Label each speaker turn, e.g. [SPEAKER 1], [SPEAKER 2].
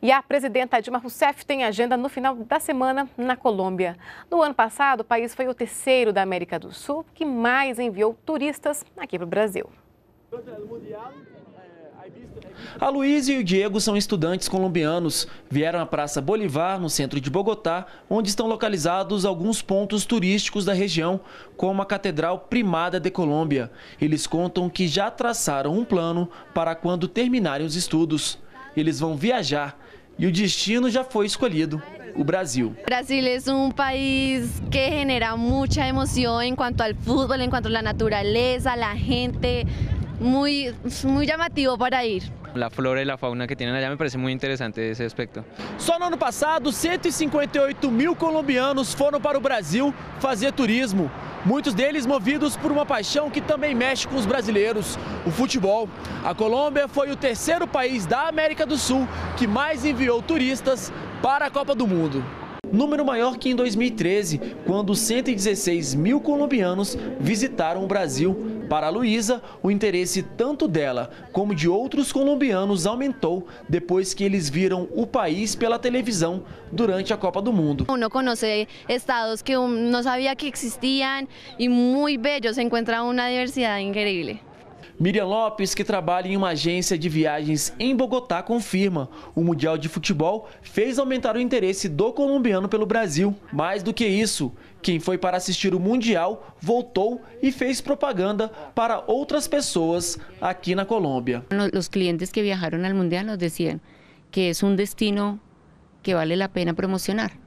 [SPEAKER 1] E a presidenta Dilma Rousseff tem agenda no final da semana na Colômbia. No ano passado, o país foi o terceiro da América do Sul que mais enviou turistas aqui para o Brasil.
[SPEAKER 2] A Luísa e o Diego são estudantes colombianos. Vieram à Praça Bolivar, no centro de Bogotá, onde estão localizados alguns pontos turísticos da região, como a Catedral Primada de Colômbia. Eles contam que já traçaram um plano para quando terminarem os estudos. Eles vão viajar e o destino já foi escolhido: o Brasil.
[SPEAKER 3] Brasil es un país que genera mucha emoción en cuanto al fútbol, en cuanto a la naturaleza, la gente, muy llamativo para ir.
[SPEAKER 4] La flora y la fauna que tienen allá me parece muy interesante ese aspecto.
[SPEAKER 2] Só no ano passado, 158 mil colombianos foram para o Brasil fazer turismo. Muitos deles movidos por uma paixão que também mexe com os brasileiros: o futebol. A Colômbia foi o terceiro país da América do Sul que mais enviou turistas para a Copa do Mundo. Número maior que em 2013, quando 116 mil colombianos visitaram o Brasil. Para a Luísa, o interesse tanto dela como de outros colombianos aumentou depois que eles viram o país pela televisão durante a Copa do Mundo.
[SPEAKER 3] Uno conoce estados que no sabía que existían y muy bellos, se encuentra una diversidad increíble.
[SPEAKER 2] Miriam Lopes, que trabalha em uma agência de viagens em Bogotá, confirma: o Mundial de Futebol fez aumentar o interesse do colombiano pelo Brasil. Mais do que isso, quem foi para assistir o Mundial voltou e fez propaganda para outras pessoas aqui na Colômbia.
[SPEAKER 5] Os clientes que viajaron al Mundial nos decían que es un destino que vale la pena promocionar.